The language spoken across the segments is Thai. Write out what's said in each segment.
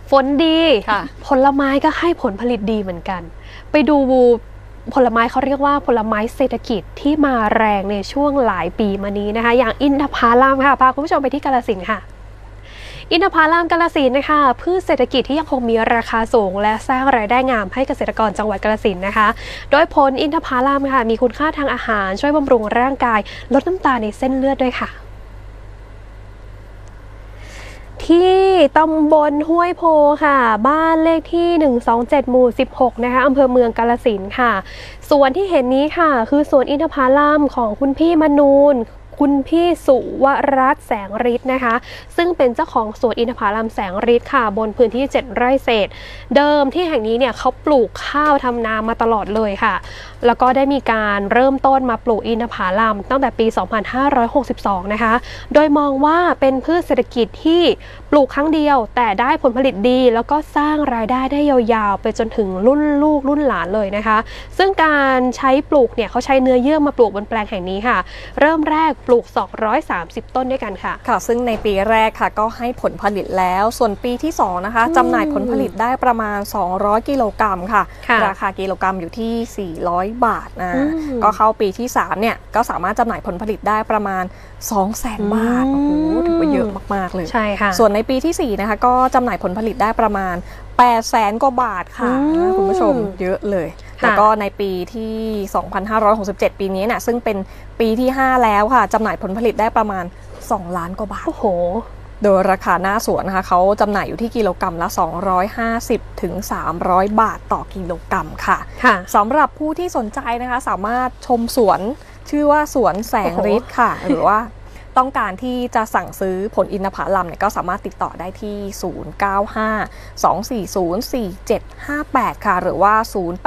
ฝนดีผลไม้ก็ให้ผลผลิตดีเหมือนกันไปดูผลไม้เขาเรียกว่าผลไม้เศรษฐกิจที่มาแรงในช่วงหลายปีมานี้นะคะอย่างอินทผลัมค่ะพาคุณผู้ชมไปที่กาฬสินธุ์ค่ะอินทผลัมกาฬสินธุ์นะคะพืชเศรษฐกิจที่ยังคงมีราคาสูงและสร้างรายได้งามให้เกษตรกรจังหวัดกาฬสินธุ์นะคะโดยผลอินทผลัมค่ะมีคุณค่าทางอาหารช่วยบำรุงร่างกายลดน้ำตาลในเส้นเลือดด้วยค่ะที่ตำบลห้วยโพค่ะบ้านเลขที่127หมู่16นะคะอำเภอเมืองกาฬสินธุ์ค่ะสวนที่เห็นนี้ค่ะคือสวนอินทผลัมของคุณพี่มนูนคุณพี่สุวรัตน์แสงฤทธิ์นะคะซึ่งเป็นเจ้าของสวนอินทผลัมแสงฤทธิ์ค่ะบนพื้นที่7ไร่เศษเดิมที่แห่งนี้เนี่ยเขาปลูกข้าวทำนามาตลอดเลยค่ะแล้วก็ได้มีการเริ่มต้นมาปลูกอินทผลัมตั้งแต่ปี2562นะคะโดยมองว่าเป็นพืชเศรษฐกิจที่ปลูกครั้งเดียวแต่ได้ผลผลิตดีแล้วก็สร้างรายได้ได้ยาวๆไปจนถึงรุ่นลูกรุ่นหลานเลยนะคะซึ่งการใช้ปลูกเนี่ยเขาใช้เนื้อเยื่อมาปลูกบนแปลงแห่งนี้ค่ะเริ่มแรกปลูก230ต้นด้วยกันค่ะซึ่งในปีแรกค่ะก็ให้ผลผลิตแล้วส่วนปีที่2นะคะจำหน่ายผลผลิตได้ประมาณ200กิโลกรัมค่ะราคากิโลกรัมอยู่ที่400บาทนะก็เข้าปีที่3เนี่ยก็สามารถจำหน่ายผลผลิตได้ประมาณ200,000 บาทโอ้โหถือว่าเยอะมากๆเลยใช่ค่ะส่วนในปีที่4นะคะก็จำหน่ายผลผลิตได้ประมาณ800,000 กว่าบาทค่ะคุณผู้ชมเยอะเลยแล้วก็ในปีที่2567ปีนี้เนี่ยซึ่งเป็นปีที่5แล้วค่ะจำหน่ายผลผลิตได้ประมาณ2ล้านกว่าบาทโอ้โหโดยราคาหน้าสวนนะคะเขาจำหน่ายอยู่ที่กิโลกรัมละ250ถึง300 บาทต่อกิโลกรัมค่ะสำหรับผู้ที่สนใจนะคะสามารถชมสวนชื่อว่าสวนแสงฤทธิ์ค่ะหรือว่าต้องการที่จะสั่งซื้อผลอินทผลัมเนี่ยก็สามารถติดต่อได้ที่0952404758ค่ะหรือว่า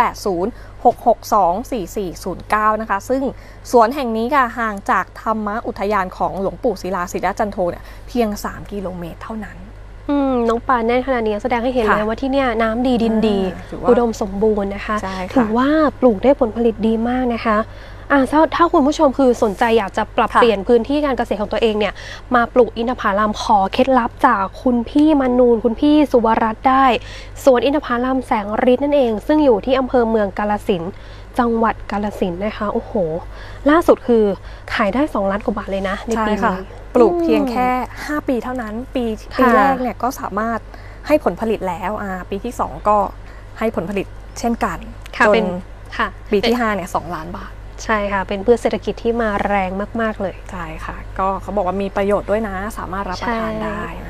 0806624409นะคะซึ่งสวนแห่งนี้ค่ะห่างจากธรรมอุทยานของหลวงปู่ศิลาสิริจันโทเนี่ยเพียง3กิโลเมตรเท่านั้นน้องปานแน่นขนาดนี้แสดงให้เห็นเลยว่าที่เนี่ยน้ำดีดินดีอุดมสมบูรณ์นะคะถือว่าปลูกได้ผลผลิตดีมากนะคะถ้าคุณผู้ชมคือสนใจอยากจะปรับเปลี่ยนพื้นที่การเกษตรของตัวเองเนี่ยมาปลูกอินทผลัมขอเคล็ดลับจากคุณพี่มนูนคุณพี่สุวรัตน์ได้สวนอินทผลัมแสงฤทธิ์นั่นเองซึ่งอยู่ที่อำเภอเมืองกาฬสินธุ์จังหวัดกาฬสินธุ์นะคะโอ้โหล่าสุดคือขายได้2ล้านกว่าบาทเลยนะในปีนี้ปลูกเพียงแค่5ปีเท่านั้นปีแรกเนี่ยก็สามารถให้ผลผลิตแล้วปีที่2ก็ให้ผลผลิตเช่นกันจนปีที่5เนี่ย2ล้านบาทใช่ค่ะเป็นพืชเศรษฐกิจที่มาแรงมากๆเลยใช่ค่ะก็เขาบอกว่ามีประโยชน์ด้วยนะสามารถรับประทานได้นะ